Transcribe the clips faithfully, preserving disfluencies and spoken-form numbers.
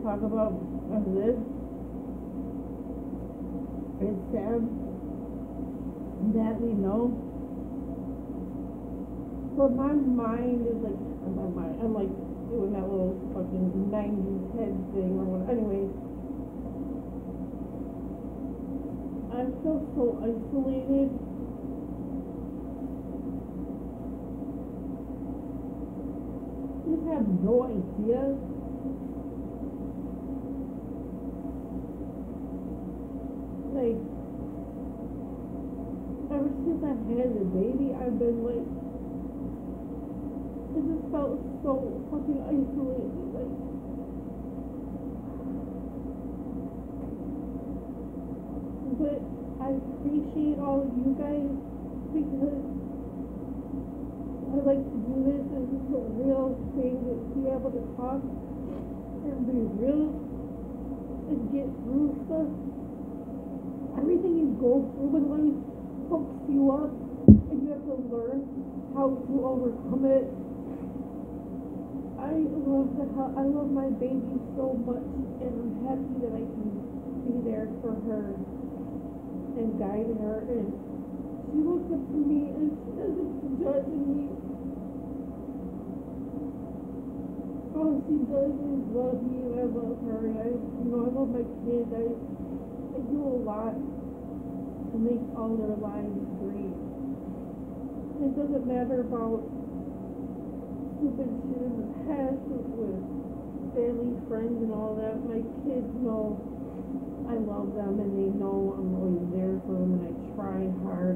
talk about this is sad that we know, but my mind is like, my mind, I'm like doing that little fucking nineties head thing or whatever. Anyway, I feel so isolated. You have no idea. Like, ever since I had the baby, I've been like, I just felt so fucking isolated. Like, but I appreciate all of you guys because I like to do this as just a real thing, to be able to talk and be real and get through stuff. Everything you go through in life hooks you up, and you have to learn how to overcome it. I love the hell, I love my baby so much, and I'm happy that I can be there for her and guide her, and she looks up to me and she doesn't judge me. All she does is love me, and I love her, and I, you know, I love my kids. I, I do a lot to make all their lives great. It doesn't matter about stupid shit in the past with family, friends, and all that. My kids know I love them, and they know I'm always there for them, and I try hard.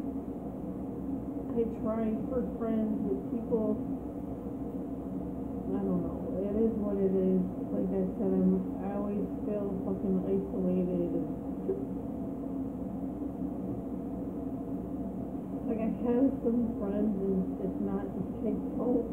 I try for friends with people. I don't know. It is what it is. Like I said, I'm, I always feel fucking isolated. Like, I have some friends, and it's not to take hope.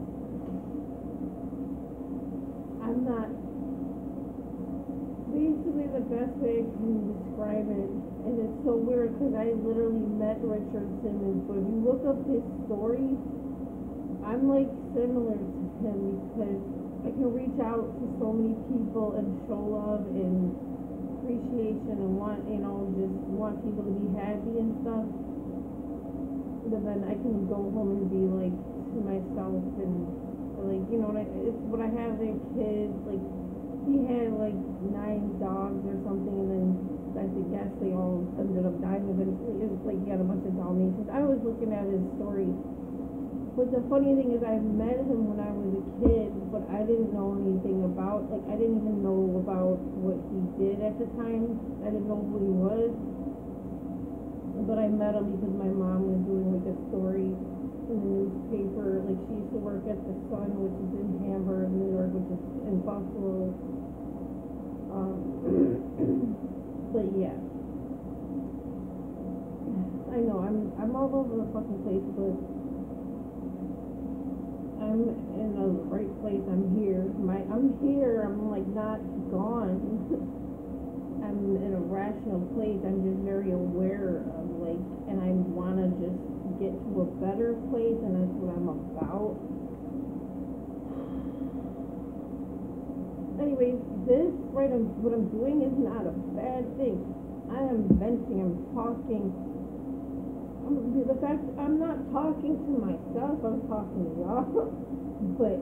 I'm not. Basically, the best way I can describe it, and it's so weird because I literally met Richard Simmons, but if you look up his story, I'm like similar to him because I can reach out to so many people and show love and appreciation and want, you know, just want people to be happy and stuff. But then I can go home and be like to myself and like, you know, it's when I have their kids, like he had like nine dogs or something, and then I guess they all ended up dying eventually. It was like he had a bunch of Dalmatians. I was looking at his story. But the funny thing is, I met him when I was a kid, but I didn't know anything about, like, I didn't even know about what he did at the time. I didn't know who he was. But I met him because my mom was doing, like, a story in the newspaper. Like, she used to work at the Sun, which is in Hamburg, New York, which is in Buffalo. Um, but, yeah. I know, I'm, I'm all over the fucking place, but I'm in the right place. I'm here. My, I'm here. I'm like not gone. I'm in a rational place. I'm just very aware of like, and I want to just get to a better place, and that's what I'm about. Anyways, this right, I'm, what I'm doing is not a bad thing. I am venting. I'm talking. The fact I'm not talking to myself, I'm talking to y'all. But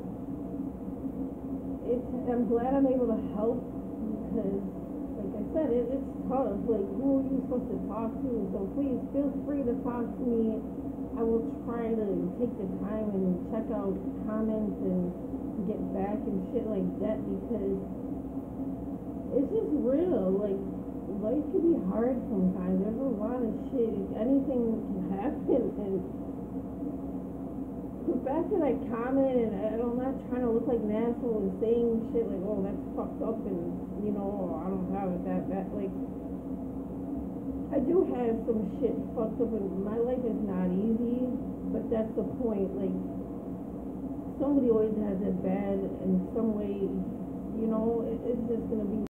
it's, I'm glad I'm able to help because, like I said, it, it's tough. Like, who are you supposed to talk to? So please feel free to talk to me. I will try to take the time and check out comments and get back and shit like that because it's just real. Like, life can be hard sometimes. There's a lot of shit. Anything can happen. And the fact that I comment and I'm not trying to look like an asshole and saying shit like, oh, that's fucked up and, you know, oh, I don't have it that bad. Like, I do have some shit fucked up and my life is not easy, but that's the point. Like, somebody always has it bad in some way, you know, it, it's just going to be